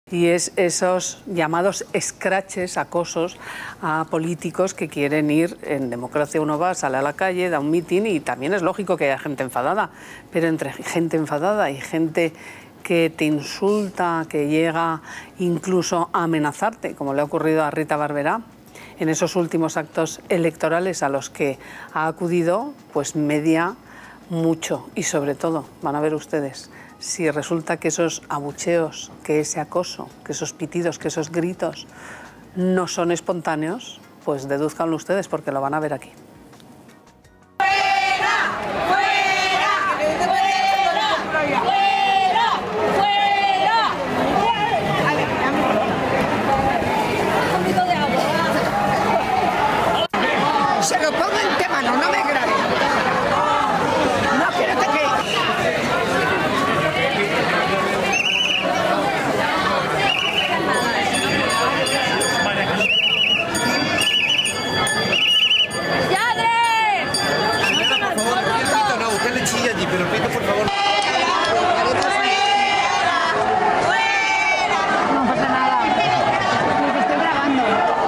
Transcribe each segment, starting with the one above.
Y es esos llamados escraches, acosos a políticos que quieren ir. En democracia uno va, sale a la calle, da un mitin y también es lógico que haya gente enfadada, pero entre gente enfadada y gente que te insulta, que llega incluso a amenazarte, como le ha ocurrido a Rita Barberá, en esos últimos actos electorales a los que ha acudido, pues media mucho. Y sobre todo, van a ver ustedes, si resulta que esos abucheos, que ese acoso, que esos pitidos, que esos gritos no son espontáneos, pues dedúzcanlo ustedes porque lo van a ver aquí. Se lo pongo en tema, no me grabe. No quiero que... No, usted le chilla allí, pero Pito, por favor. No pasa nada, porque estoy grabando.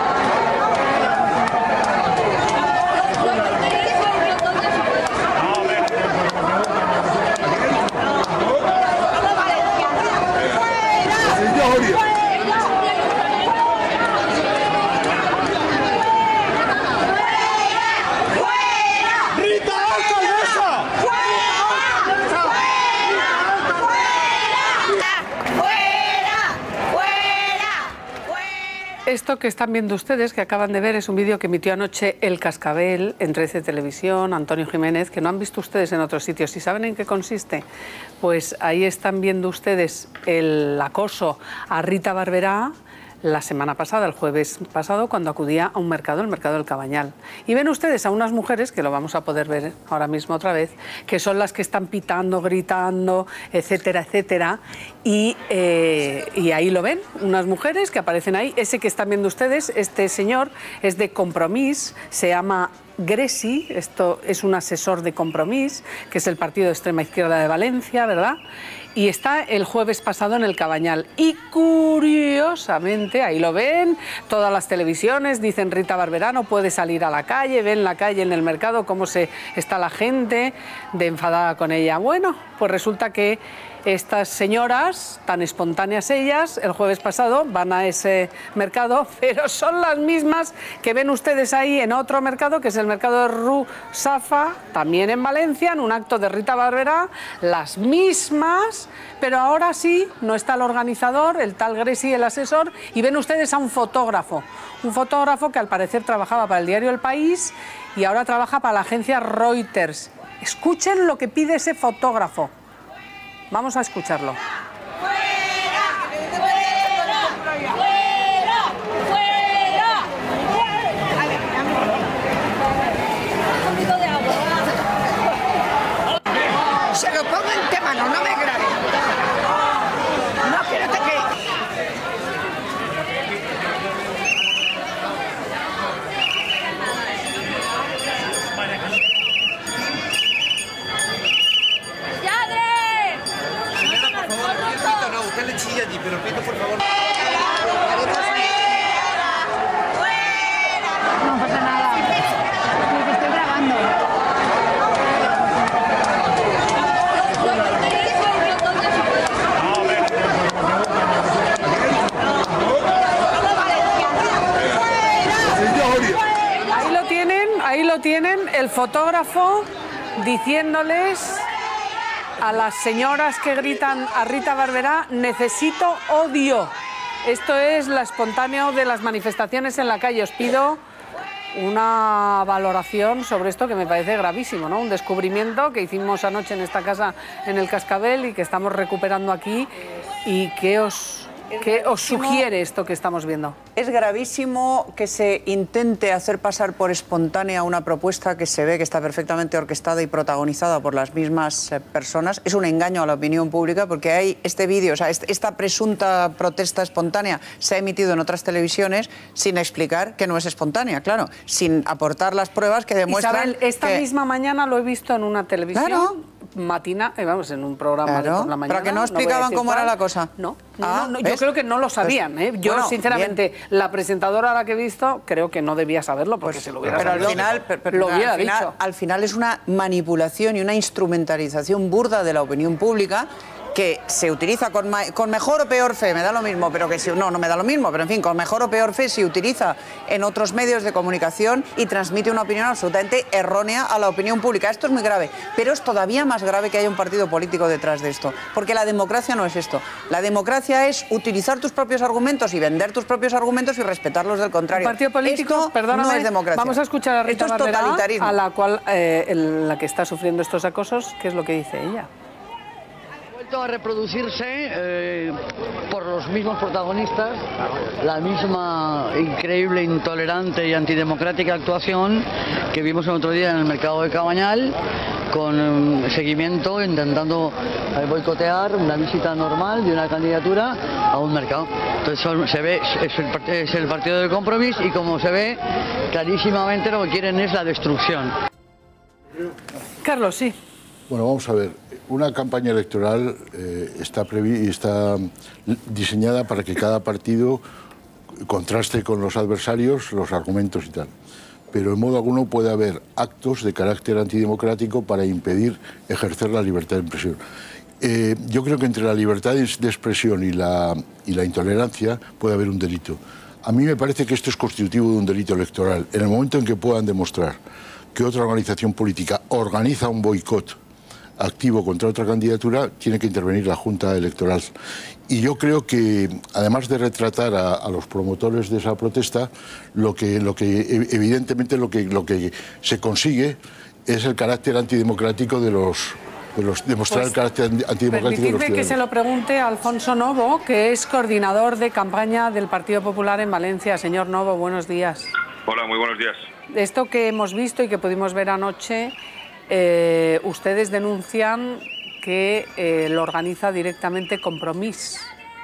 Esto que están viendo ustedes, que acaban de ver, es un vídeo que emitió anoche El Cascabel en 13 Televisión, Antonio Jiménez, que no han visto ustedes en otros sitios. ¿Y saben en qué consiste? Pues ahí están viendo ustedes el acoso a Rita Barberá la semana pasada, el jueves pasado, cuando acudía a un mercado, el mercado del Cabañal. Y ven ustedes a unas mujeres, que lo vamos a poder ver ahora mismo otra vez, que son las que están pitando, gritando, etcétera, etcétera. Y ahí lo ven, unas mujeres que aparecen ahí. Ese que están viendo ustedes, este señor, es de Compromís, se llama Gresi, esto es un asesor de Compromís, que es el partido de extrema izquierda de Valencia, ¿verdad? Y está el jueves pasado en el Cabañal. Y curiosamente, ahí lo ven, todas las televisiones dicen Rita Barberá no puede salir a la calle, ven la calle en el mercado cómo está la gente de enfadada con ella. Bueno, pues resulta que estas señoras, tan espontáneas ellas, el jueves pasado van a ese mercado, pero son las mismas que ven ustedes ahí en otro mercado, que es el mercado de Rusafa, también en Valencia, en un acto de Rita Barberá, las mismas, pero ahora sí, no está el organizador, el tal Gresi, el asesor, y ven ustedes a un fotógrafo que al parecer trabajaba para el diario El País y ahora trabaja para la agencia Reuters. Escuchen lo que pide ese fotógrafo. Vamos a escucharlo. Se lo pongo en tema, no me grabe. No quiero que... No, usted le chilla allí, pero Pito, por favor. No pasa nada, porque estoy grabando. Ahí lo tienen, el fotógrafo diciéndoles a las señoras que gritan a Rita Barberá, necesito odio. Esto es la espontáneo de las manifestaciones en la calle. Os pido una valoración sobre esto que me parece gravísimo, ¿no? Un descubrimiento que hicimos anoche en esta casa en El Cascabel y que estamos recuperando aquí. ¿Y qué os sugiere esto que estamos viendo? Es gravísimo que se intente hacer pasar por espontánea una propuesta que se ve que está perfectamente orquestada y protagonizada por las mismas personas. Es un engaño a la opinión pública porque hay este vídeo, o sea, esta presunta protesta espontánea se ha emitido en otras televisiones sin explicar que no es espontánea, claro, sin aportar las pruebas que demuestran. Isabel, esta misma mañana lo he visto en una televisión. Claro. Matina, vamos, en un programa de por la mañana. Pero que no explicaban cómo era la cosa. No, yo creo que no lo sabían. Pues, yo, bueno, sinceramente, bien. la presentadora a la que he visto, creo que no debía saberlo, porque si lo hubiera sabido, lo hubiera dicho. Al final es una manipulación y una instrumentalización burda de la opinión pública que se utiliza con mejor o peor fe, me da lo mismo, pero que si no me da lo mismo, pero en fin, con mejor o peor fe se utiliza en otros medios de comunicación y transmite una opinión absolutamente errónea a la opinión pública. Esto es muy grave, pero es todavía más grave que haya un partido político detrás de esto, porque la democracia no es esto. La democracia es utilizar tus propios argumentos y vender tus propios argumentos y respetarlos del contrario. El partido político, esto perdóname, no es democracia. Vamos a escuchar a Rita esto es Barberá, totalitarismo. a la cual la que está sufriendo estos acosos, ¿qué es lo que dice ella? A reproducirse por los mismos protagonistas la misma increíble, intolerante y antidemocrática actuación que vimos el otro día en el mercado de Cabañal, con seguimiento intentando boicotear una visita normal de una candidatura a un mercado. Entonces se ve, es el partido de Compromís y como se ve clarísimamente lo que quieren es la destrucción. Carlos, sí. Bueno, vamos a ver. Una campaña electoral está diseñada para que cada partido contraste con los adversarios los argumentos y tal. Pero en modo alguno puede haber actos de carácter antidemocrático para impedir ejercer la libertad de expresión. Yo creo que entre la libertad de expresión y la intolerancia puede haber un delito. A mí me parece que esto es constitutivo de un delito electoral. En el momento en que puedan demostrar que otra organización política organiza un boicot activo contra otra candidatura, tiene que intervenir la Junta Electoral. Y yo creo que, además de retratar a los promotores de esa protesta, evidentemente lo que se consigue es el carácter antidemocrático demostrar el carácter antidemocrático de los ciudadanos. Permitidme que se lo pregunte a Alfonso Novo, que es coordinador de campaña del Partido Popular en Valencia. Señor Novo, buenos días. Hola, muy buenos días. Esto que hemos visto y que pudimos ver anoche, ustedes denuncian que lo organiza directamente Compromís.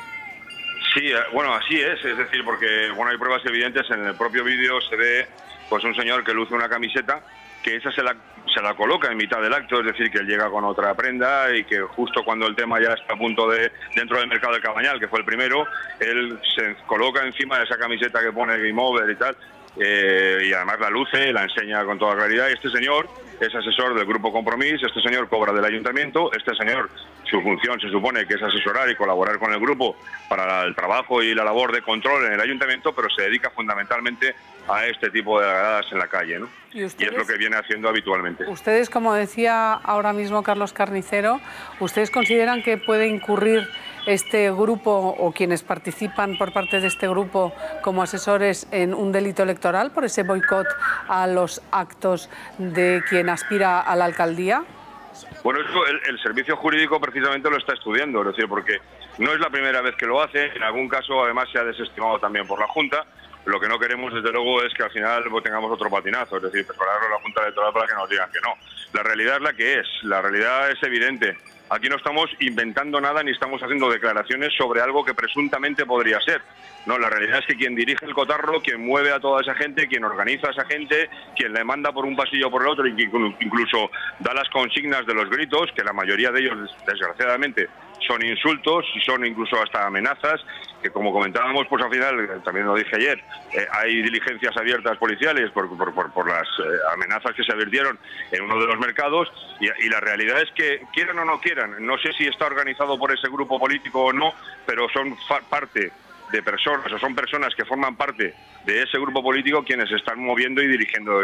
Sí, bueno, así es decir, porque bueno, hay pruebas evidentes. En el propio vídeo se ve pues un señor que luce una camiseta, que esa se la coloca en mitad del acto, es decir, que él llega con otra prenda y que justo cuando el tema ya está a punto dentro del mercado del Cabañal, que fue el primero, él se coloca encima de esa camiseta que pone Game Over y tal, y además la luce, la enseña con toda claridad. Este señor es asesor del Grupo Compromís, este señor cobra del ayuntamiento, este señor, su función se supone que es asesorar y colaborar con el grupo para el trabajo y la labor de control en el ayuntamiento, pero se dedica fundamentalmente a este tipo de gradadas en la calle, ¿no? Y es lo que viene haciendo habitualmente. Ustedes, como decía ahora mismo Carlos Carnicero, ¿ustedes consideran que puede incurrir este grupo o quienes participan por parte de este grupo como asesores en un delito electoral por ese boicot a los actos de quien aspira a la alcaldía? Bueno, eso el servicio jurídico precisamente lo está estudiando, es decir, porque no es la primera vez que lo hace, en algún caso además se ha desestimado también por la Junta. Lo que no queremos, desde luego, es que al final tengamos otro patinazo, es decir, prepararlo a la Junta Electoral para que nos digan que no. La realidad es la que es, la realidad es evidente. Aquí no estamos inventando nada ni estamos haciendo declaraciones sobre algo que presuntamente podría ser. No, la realidad es que quien dirige el cotarro, quien mueve a toda esa gente, quien organiza a esa gente, quien le manda por un pasillo o por el otro y quien incluso da las consignas de los gritos, que la mayoría de ellos, desgraciadamente, son insultos y son incluso hasta amenazas, que como comentábamos, pues al final, también lo dije ayer, hay diligencias abiertas policiales por las amenazas que se advirtieron en uno de los mercados y la realidad es que, quieran o no quieran, no sé si está organizado por ese grupo político o no, pero son parte de personas, o son personas que forman parte de ese grupo político quienes están moviendo y dirigiendo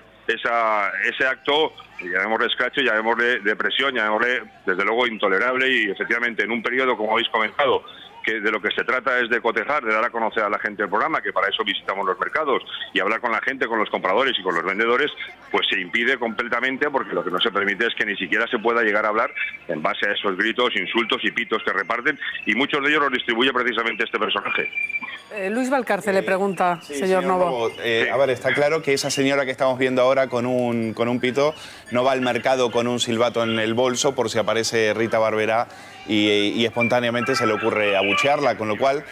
ese acto, llamémosle escracho, llamémosle de presión, llamémosle desde luego intolerable y efectivamente en un periodo, como habéis comentado, que de lo que se trata es de cotejar, de dar a conocer a la gente el programa, que para eso visitamos los mercados y hablar con la gente, con los compradores y con los vendedores, pues se impide completamente, porque lo que no se permite es que ni siquiera se pueda llegar a hablar en base a esos gritos, insultos y pitos que reparten, y muchos de ellos los distribuye precisamente este personaje. Luis Valcarce le pregunta, sí, señor Novo. A ver, está claro que esa señora que estamos viendo ahora con un pito no va al mercado con un silbato en el bolso por si aparece Rita Barberá y espontáneamente se le ocurre abuchearla, con lo cual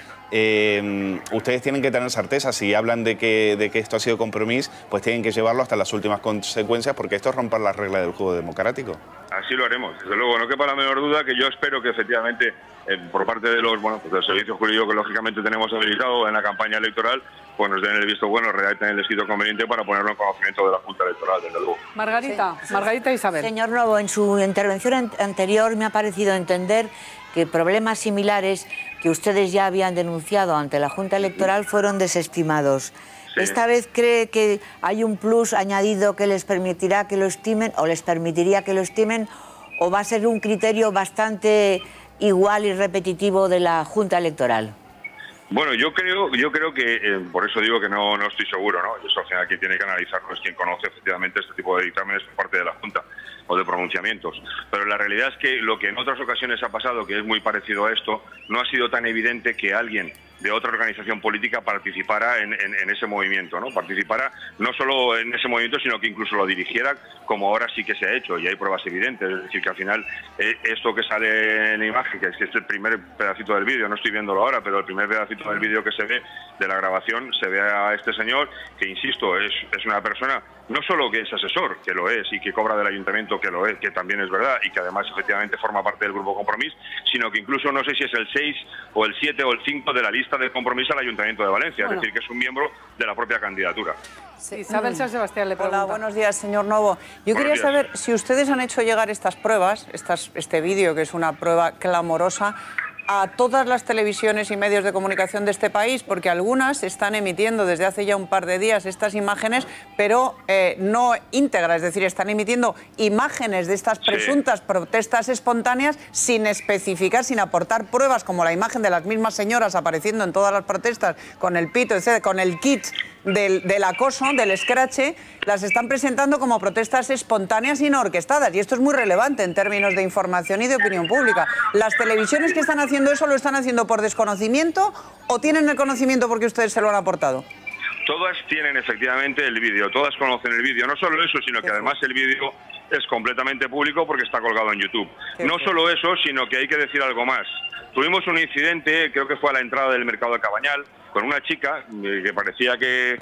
ustedes tienen que tener certeza. Si hablan de que esto ha sido compromiso, pues tienen que llevarlo hasta las últimas consecuencias, porque esto es romper las reglas del juego democrático. Así lo haremos, desde luego, no quepa la menor duda que yo espero que efectivamente por parte de los del servicio jurídico que lógicamente tenemos habilitado en la campaña electoral, pues nos den el visto bueno, redacten el escrito conveniente para ponerlo en conocimiento de la Junta Electoral, desde luego. Margarita, sí. Margarita Isabel. Señor Novo, en su intervención anterior me ha parecido entender que problemas similares que ustedes ya habían denunciado ante la Junta Electoral fueron desestimados. Sí. ¿Esta vez cree que hay un plus añadido que les permitirá que lo estimen, o les permitiría que lo estimen, o va a ser un criterio bastante igual y repetitivo de la Junta Electoral? Bueno, yo creo que, por eso digo que no estoy seguro, ¿no? Eso al final quien tiene que analizarlo es quien conoce efectivamente este tipo de dictámenes por parte de la Junta o de pronunciamientos. Pero la realidad es que lo que en otras ocasiones ha pasado, que es muy parecido a esto, no ha sido tan evidente que alguien de otra organización política participara en ese movimiento, ¿no? Participara no solo en ese movimiento, sino que incluso lo dirigiera, como ahora sí que se ha hecho, y hay pruebas evidentes. Es decir, que al final esto que sale en imagen, que es el primer pedacito del vídeo, no estoy viéndolo ahora, pero el primer pedacito del vídeo que se ve de la grabación, se ve a este señor, que insisto, es una persona no solo que es asesor, que lo es, y que cobra del ayuntamiento, que lo es, que también es verdad, y que además efectivamente forma parte del Grupo Compromís, sino que incluso no sé si es el 6 o el 7 o el 5 de la lista de compromiso al Ayuntamiento de Valencia, bueno, es decir, que es un miembro de la propia candidatura. Sí, Isabel San Sebastián le pregunta. Hola, buenos días, señor Novo. Yo quería saber si ustedes han hecho llegar estas pruebas, este vídeo, que es una prueba clamorosa, a todas las televisiones y medios de comunicación de este país, porque algunas están emitiendo desde hace ya un par de días estas imágenes, pero no íntegras, es decir, están emitiendo imágenes de estas presuntas protestas espontáneas sin especificar, sin aportar pruebas, como la imagen de las mismas señoras apareciendo en todas las protestas con el pito, etc., con el kit del acoso, del escrache, las están presentando como protestas espontáneas y no orquestadas. Y esto es muy relevante en términos de información y de opinión pública. ¿Las televisiones que están haciendo eso lo están haciendo por desconocimiento o tienen el conocimiento porque ustedes se lo han aportado? Todas tienen efectivamente el vídeo, todas conocen el vídeo. No solo eso, sino que además el vídeo es completamente público porque está colgado en YouTube. No solo eso, sino que hay que decir algo más. Tuvimos un incidente, creo que fue a la entrada del mercado de Cabañal, con una chica que parecía que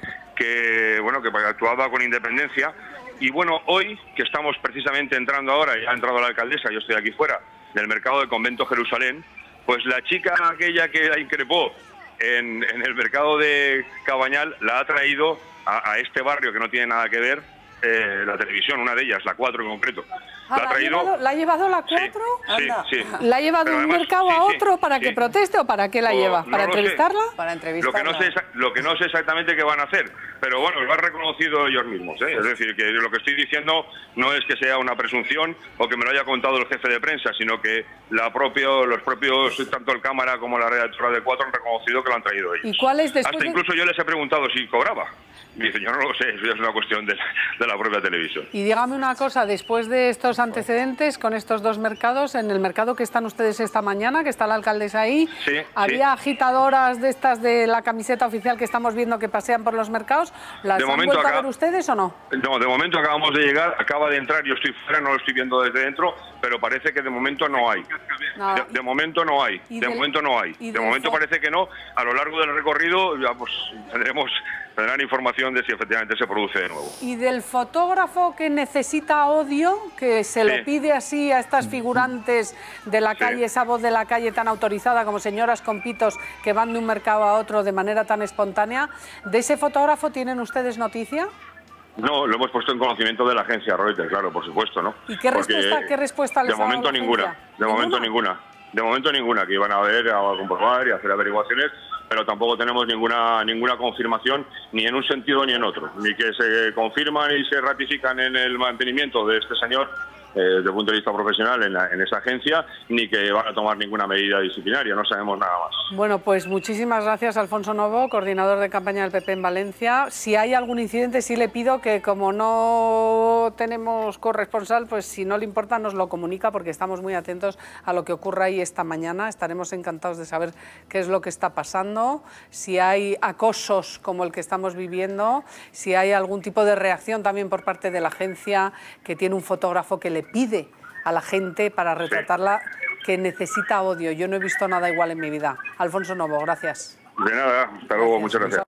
actuaba con independencia. Y bueno, hoy, que estamos precisamente entrando ahora, ya ha entrado la alcaldesa, yo estoy aquí fuera, del mercado de Convento Jerusalén, pues la chica aquella que la increpó en el mercado de Cabañal la ha traído a este barrio que no tiene nada que ver, la televisión, una de ellas, la 4 en concreto. ¿La ha llevado la 4? Sí. ¿La ha llevado de un mercado a otro para que proteste o para qué la lleva? ¿Para entrevistarla? Para entrevistarla. Lo que no sé exactamente qué van a hacer, pero bueno, lo han reconocido ellos mismos, ¿eh? Es decir, que lo que estoy diciendo no es que sea una presunción o que me lo haya contado el jefe de prensa, sino que los propios, tanto el cámara como la redactora de 4 han reconocido que lo han traído ellos. ¿Y cuál es después? Hasta incluso yo les he preguntado si cobraba. Y dice, yo no lo sé, eso ya es una cuestión de la propia televisión. Y dígame una cosa, después de estos antecedentes con estos dos mercados, en el mercado que están ustedes esta mañana, que está la alcaldesa ahí, ¿había agitadoras de estas de la camiseta oficial que estamos viendo que pasean por los mercados? ¿Las han vuelto a ver ustedes o no? No, de momento acabamos de llegar, acaba de entrar, yo estoy fuera, no lo estoy viendo desde dentro, pero parece que de momento no hay. De momento no hay, de momento no hay. De momento parece que no. A lo largo del recorrido ya pues tendrán información de si efectivamente se produce de nuevo. ¿Y del fotógrafo que necesita odio, que se lo pide así a estas figurantes de la calle, esa voz de la calle tan autorizada como señoras con pitos que van de un mercado a otro de manera tan espontánea? ¿De ese fotógrafo tienen ustedes noticia? No, lo hemos puesto en conocimiento de la agencia Reuters, claro, por supuesto, ¿no? ¿Y qué respuesta les ha dado la agencia? De momento ninguna, que iban a ver, a comprobar y a hacer averiguaciones, pero tampoco tenemos ninguna confirmación ni en un sentido ni en otro, ni que se confirman y se ratifican en el mantenimiento de este señor desde el punto de vista profesional en esa agencia, ni que van a tomar ninguna medida disciplinaria, no sabemos nada más. Bueno, pues muchísimas gracias, Alfonso Novo, coordinador de campaña del PP en Valencia. Si hay algún incidente, sí le pido que, como no tenemos corresponsal, pues si no le importa nos lo comunica, porque estamos muy atentos a lo que ocurra ahí esta mañana. Estaremos encantados de saber qué es lo que está pasando, si hay acosos como el que estamos viviendo, si hay algún tipo de reacción también por parte de la agencia, que tiene un fotógrafo que le pide a la gente para retratarla, que necesita odio. Yo no he visto nada igual en mi vida. Alfonso Novo, gracias. De nada, hasta luego, muchas gracias.